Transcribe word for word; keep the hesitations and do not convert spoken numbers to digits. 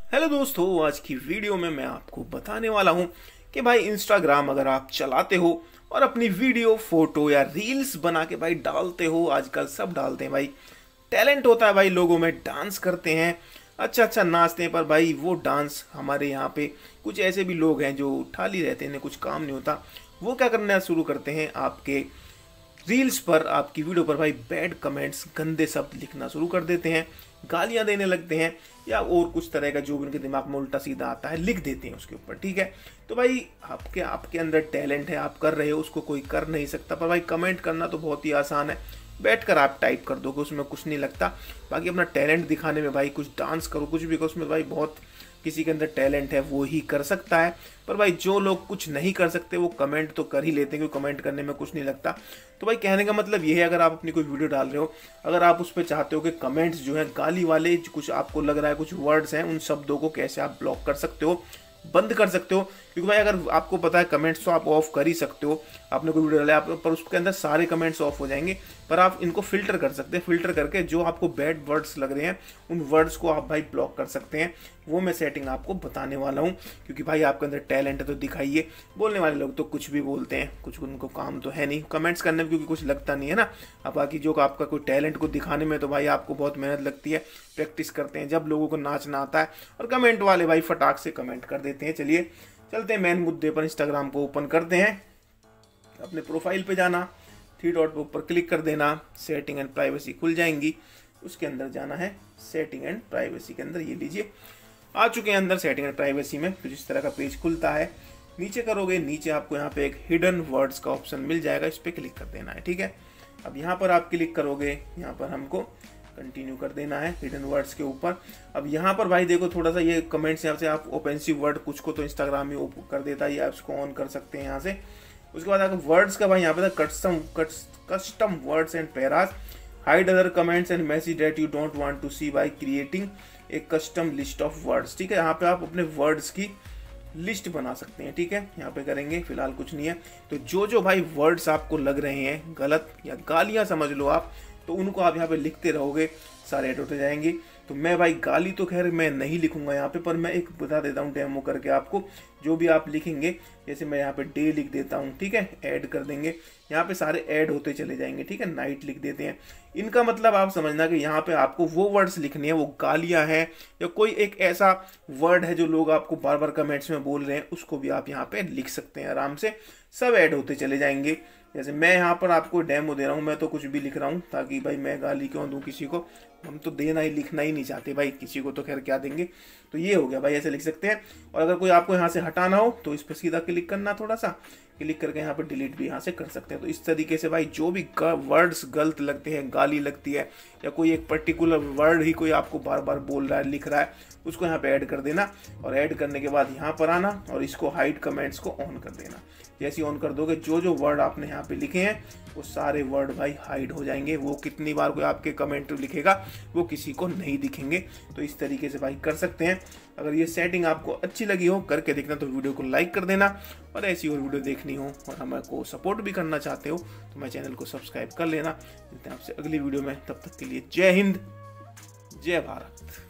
Hello दोस्तों, आज की वीडियो में मैं आपको बताने वाला हूं कि भाई इंस्टाग्राम अगर आप चलाते हो और अपनी वीडियो फोटो या रील्स बना के भाई डालते हो, आजकल सब डालते हैं भाई। टैलेंट होता है भाई लोगों में, डांस करते हैं, अच्छा अच्छा नाचते हैं, पर भाई वो डांस हमारे यहाँ पे कुछ ऐसे भी लोग हैं जो खाली रहते हैं, कुछ काम नहीं होता। वो क्या करना शुरू करते हैं, आपके रील्स पर, आपकी वीडियो पर भाई बैड कमेंट्स, गंदे शब्द लिखना शुरू कर देते हैं, गालियां देने लगते हैं, या और कुछ तरह का जो भी उनके दिमाग में उल्टा सीधा आता है लिख देते हैं उसके ऊपर। ठीक है, तो भाई आपके आपके अंदर टैलेंट है, आप कर रहे हो, उसको कोई कर नहीं सकता। पर भाई कमेंट करना तो बहुत ही आसान है, बैठकर आप टाइप कर दोगे, उसमें कुछ नहीं लगता। बाकी अपना टैलेंट दिखाने में भाई कुछ डांस करो, कुछ भी करो, उसमें भाई बहुत किसी के अंदर टैलेंट है वो ही कर सकता है। पर भाई जो लोग कुछ नहीं कर सकते वो कमेंट तो कर ही लेते हैं, क्योंकि कमेंट करने में कुछ नहीं लगता। तो भाई कहने का मतलब ये है, अगर आप अपनी कोई वीडियो डाल रहे हो, अगर आप उस पर चाहते हो कि कमेंट्स जो है गाली वाले, कुछ आपको लग रहा है कुछ वर्ड्स हैं, उन शब्दों को कैसे आप ब्लॉक कर सकते हो, बंद कर सकते हो। क्योंकि भाई अगर आपको पता है कमेंट्स तो आप ऑफ कर ही सकते हो, आपने कोई वीडियो डाला आप, पर उसके अंदर सारे कमेंट्स ऑफ हो जाएंगे। पर आप इनको फिल्टर कर सकते हैं, फिल्टर करके जो आपको बैड वर्ड्स लग रहे हैं उन वर्ड्स को आप भाई ब्लॉक कर सकते हैं। वो मैं सेटिंग आपको बताने वाला हूँ, क्योंकि भाई आपके अंदर टैलेंट है तो दिखाइए। बोलने वाले लोग तो कुछ भी बोलते हैं, कुछ उनको काम तो है नहीं कमेंट्स करने में, क्योंकि कुछ लगता नहीं है ना। अब बाकी जो आपका कोई टैलेंट को दिखाने में तो भाई आपको बहुत मेहनत लगती है, प्रैक्टिस करते हैं, जब लोगों को नाचना आता है, और कमेंट वाले भाई फटाक से कमेंट कर देते हैं। चलिए चलते हैं मेन मुद्दे पर। इंस्टाग्राम को ओपन करते हैं, अपने प्रोफाइल पे जाना, थ्री डॉट पे ऊपर क्लिक कर देना, सेटिंग एंड प्राइवेसी खुल जाएंगी। उसके अंदर जाना है सेटिंग एंड प्राइवेसी के अंदर, ये लीजिए आ चुके हैं अंदर सेटिंग एंड प्राइवेसी में। कुछ इस तरह का पेज खुलता है, नीचे करोगे, नीचे आपको यहाँ पे एक हिडन वर्ड्स का ऑप्शन मिल जाएगा, इस पर क्लिक कर देना है। ठीक है, अब यहाँ पर आप क्लिक करोगे, यहाँ पर हमको कंटिन्यू कर देना है हिडन वर्ड्स के ऊपर। अब यहाँ पर भाई देखो थोड़ा सा ये कमेंट्स यहाँ से आप ऑफेंसिव वर्ड कुछ को तो इंस्टाग्राम में कर देता है, या उसको ऑन कर सकते हैं यहाँ से। उसके बाद अगर वर्ड्स का भाई यहाँ पे था custom custom words and phrases, hide other comments and message that you don't want to see by creating a custom list of words. ठीक है, यहाँ पे आप अपने वर्ड्स की लिस्ट बना सकते हैं। ठीक है, यहाँ पे करेंगे, फिलहाल कुछ नहीं है। तो जो जो भाई वर्ड्स आपको लग रहे हैं गलत या गालियाँ समझ लो आप, तो उनको आप यहाँ पे लिखते रहोगे, सारे ऐड होते जाएंगे। तो मैं भाई गाली तो खैर मैं नहीं लिखूंगा यहाँ पे, पर मैं एक बता देता हूँ डेमो करके आपको। जो भी आप लिखेंगे, जैसे मैं यहाँ पे डे लिख देता हूँ, ठीक है, ऐड कर देंगे, यहाँ पे सारे ऐड होते चले जाएंगे। ठीक है, नाइट लिख देते हैं। इनका मतलब आप समझना कि यहाँ पे आपको वो वर्ड्स लिखने हैं, वो गालियाँ हैं या कोई एक ऐसा वर्ड है जो लोग आपको बार बार कमेंट्स में बोल रहे हैं, उसको भी आप यहाँ पे लिख सकते हैं आराम से, सब ऐड होते चले जाएंगे। जैसे मैं यहाँ पर आपको डेमो दे रहा हूँ, मैं तो कुछ भी लिख रहा हूँ, ताकि भाई मैं गाली क्यों दूँ किसी को, हम तो देना ही लिखना ही नहीं चाहते भाई, किसी को तो खैर क्या देंगे। तो ये हो गया भाई, ऐसे लिख सकते हैं। और अगर कोई आपको यहाँ से हटाना हो तो इस पर सीधा क्लिक करना, थोड़ा सा क्लिक करके यहाँ पर डिलीट भी यहाँ से कर सकते हैं। तो इस तरीके से भाई जो भी वर्ड्स गलत लगते हैं, गाली लगती है, या कोई एक पर्टिकुलर वर्ड ही कोई आपको बार बार बोल रहा है, लिख रहा है, उसको यहाँ पे ऐड कर देना। और ऐड करने के बाद यहाँ पर आना और इसको हाइड कमेंट्स को ऑन कर देना। जैसे ऑन कर दोगे, जो जो वर्ड आपने यहाँ पे लिखे हैं वो सारे वर्ड भाई हाइड हो जाएंगे। वो कितनी बार कोई आपके कमेंट लिखेगा वो किसी को नहीं दिखेंगे। तो इस तरीके से भाई कर सकते हैं। अगर ये सेटिंग आपको अच्छी लगी हो, करके देखना, तो वीडियो को लाइक कर देना। और ऐसी और वीडियो देखनी हो और हमें सपोर्ट भी करना चाहते हो तो मैं चैनल को सब्सक्राइब कर लेना। मिलते हैं आपसे अगली वीडियो में, तब तक के लिए जय हिंद, जय भारत।